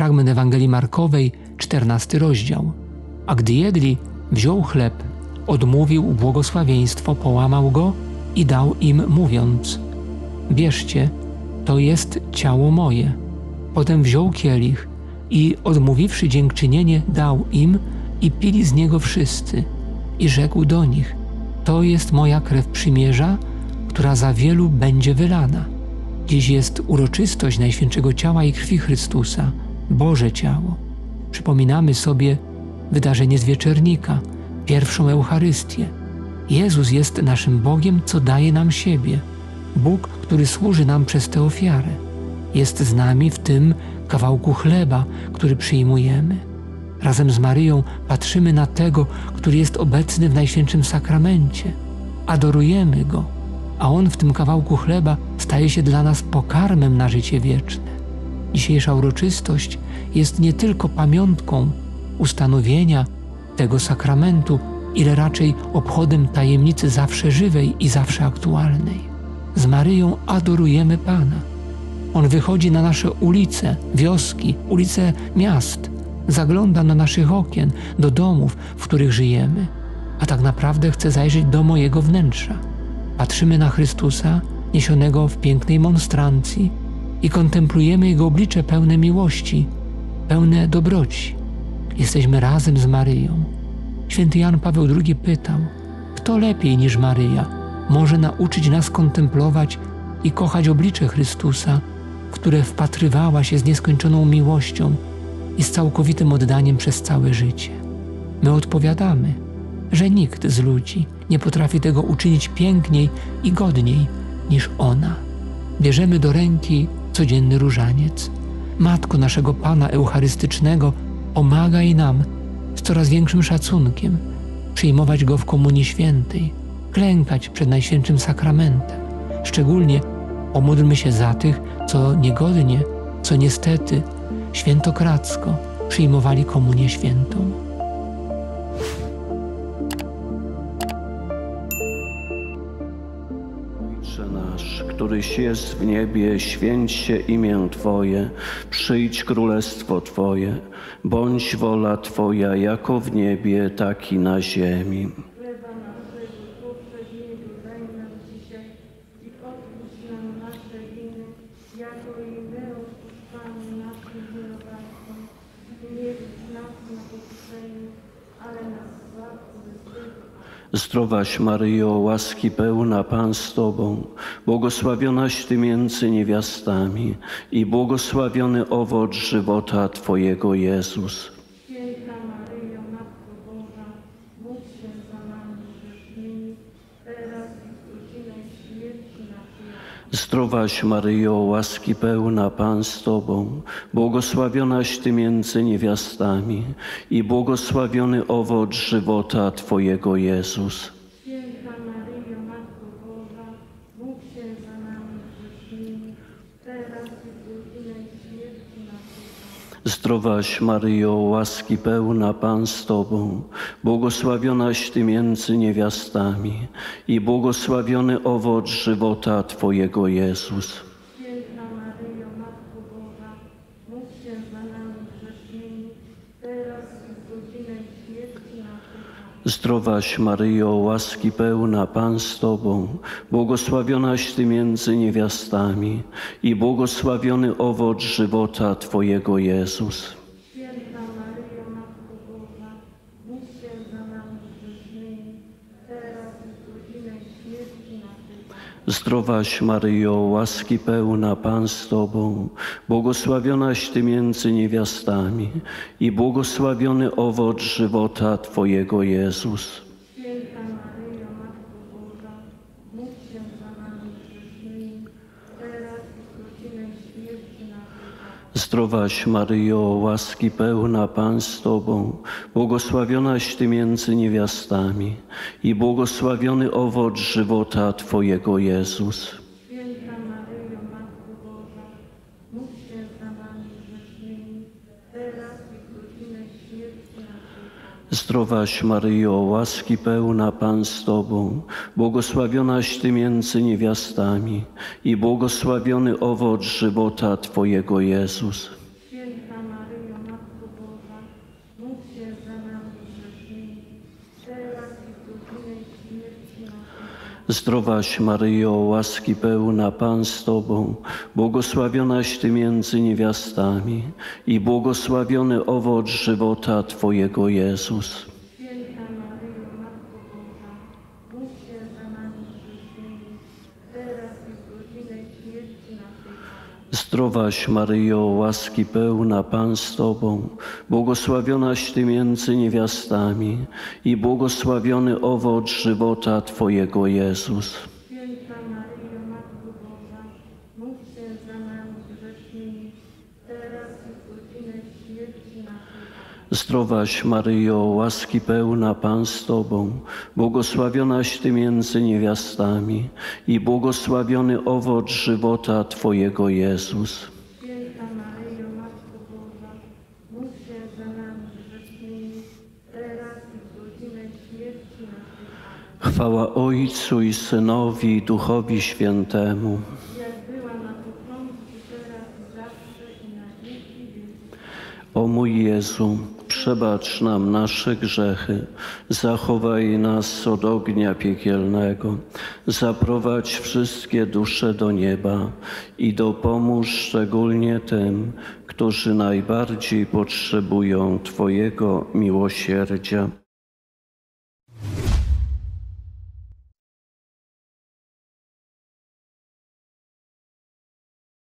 Fragment Ewangelii Markowej, 14 rozdział. A gdy jedli, wziął chleb, odmówił błogosławieństwo, połamał go i dał im, mówiąc: bierzcie, to jest ciało moje. Potem wziął kielich i odmówiwszy dziękczynienie, dał im i pili z niego wszyscy. I rzekł do nich: to jest moja krew przymierza, która za wielu będzie wylana. Dziś jest uroczystość Najświętszego Ciała i Krwi Chrystusa, Boże Ciało. Przypominamy sobie wydarzenie z wieczernika, pierwszą Eucharystię. Jezus jest naszym Bogiem, co daje nam siebie. Bóg, który służy nam przez tę ofiarę. Jest z nami w tym kawałku chleba, który przyjmujemy. Razem z Maryją patrzymy na tego, który jest obecny w Najświętszym Sakramencie. Adorujemy Go, a On w tym kawałku chleba staje się dla nas pokarmem na życie wieczne. Dzisiejsza uroczystość jest nie tylko pamiątką ustanowienia tego sakramentu, ile raczej obchodem tajemnicy zawsze żywej i zawsze aktualnej. Z Maryją adorujemy Pana. On wychodzi na nasze ulice, wioski, ulice miast, zagląda do naszych okien, do domów, w których żyjemy, a tak naprawdę chce zajrzeć do mojego wnętrza. Patrzymy na Chrystusa, niesionego w pięknej monstrancji i kontemplujemy Jego oblicze pełne miłości, pełne dobroci. Jesteśmy razem z Maryją. Święty Jan Paweł II pytał: kto lepiej niż Maryja może nauczyć nas kontemplować i kochać oblicze Chrystusa, w które wpatrywała się z nieskończoną miłością i z całkowitym oddaniem przez całe życie? My odpowiadamy, że nikt z ludzi nie potrafi tego uczynić piękniej i godniej niż ona. Bierzemy do ręki codzienny różaniec. Matko naszego Pana Eucharystycznego, pomagaj nam z coraz większym szacunkiem przyjmować Go w Komunii Świętej, klękać przed Najświętszym Sakramentem. Szczególnie pomódlmy się za tych, co niegodnie, co niestety świętokradzko przyjmowali Komunię Świętą. Ojcze nasz, któryś jest w niebie, święć się imię Twoje, przyjdź królestwo Twoje, bądź wola Twoja jako w niebie, tak i na ziemi. Chleba naszego powszedniego daj nam dzisiaj i odpuść nam nasze winy, jako i my odpuszczamy naszym winowajcom. I nie wódź nas na pokuszenie, ale nas zbaw ze złego. Zdrowaś Maryjo, łaski pełna, Pan z Tobą, błogosławionaś Ty między niewiastami i błogosławiony owoc żywota Twojego, Jezus. Święta Maryjo, Matko Boża, módl się za nami grzesznymi, teraz i w godzinę śmierci naszej. Zdrowaś Maryjo, łaski pełna, Pan z Tobą, błogosławionaś Ty między niewiastami i błogosławiony owoc żywota Twojego, Jezus. Święta Maryjo, Matko Boża, módl się za nami grzesznymi, teraz i w godzinę śmierci naszej. Zdrowaś Maryjo, łaski pełna, Pan z Tobą, błogosławionaś Ty między niewiastami i błogosławiony owoc żywota Twojego, Jezus. Święta Maryjo, Matko Boża, módl się za nami grzesznymi, teraz i w godzinę śmierci naszej. Zdrowaś Maryjo, łaski pełna, Pan z Tobą, błogosławionaś Ty między niewiastami i błogosławiony owoc żywota Twojego, Jezus. Święta Maryjo, Matko Boża, módl się za nami grzesznymi, teraz i w godzinę śmierci naszej. Zdrowaś Maryjo, łaski pełna, Pan z Tobą, błogosławionaś Ty między niewiastami i błogosławiony owoc żywota Twojego, Jezus. Święta Maryjo, Matko Boża, módl się za nami grzesznymi, teraz i w godzinę śmierci naszej. Zdrowaś Maryjo, łaski pełna, Pan z Tobą, błogosławionaś Ty między niewiastami i błogosławiony owoc żywota Twojego, Jezus. Święta Maryjo, Matko Boża, módl się za nami grzesznymi, teraz i w godzinę śmierci naszej. Zdrowaś Maryjo, łaski pełna, Pan z Tobą, błogosławionaś Ty między niewiastami i błogosławiony owoc żywota Twojego, Jezus. Święta Maryjo, za nami grzesznymi, teraz i w godzinę śmierci naszej. Zdrowaś Maryjo, łaski pełna, Pan z Tobą, błogosławionaś Ty między niewiastami i błogosławiony owoc żywota Twojego Jezus. Święta Maryjo, Matko Boża, módl się za nami grzesznymi, teraz i w godzinę śmierci naszej. Zdrowaś Maryjo, łaski pełna, Pan z Tobą, błogosławionaś Ty między niewiastami i błogosławiony owoc żywota Twojego Jezus. Święta Maryjo, Matko Boża, módl się za nami grzesznymi, teraz i w godzinę śmierci naszej. Zdrowaś Maryjo, łaski pełna, Pan z Tobą, błogosławionaś Ty między niewiastami i błogosławiony owoc żywota Twojego Jezus. Święta Maryjo, Matko Boża, módl się za nami grzesznymi, teraz i w godzinę śmierci naszej. Chwała Ojcu i Synowi i Duchowi Świętemu. Jak była na początku, teraz i zawsze i na wieki wieków. O mój Jezu, przebacz nam nasze grzechy, zachowaj nas od ognia piekielnego, zaprowadź wszystkie dusze do nieba i dopomóż szczególnie tym, którzy najbardziej potrzebują Twojego miłosierdzia.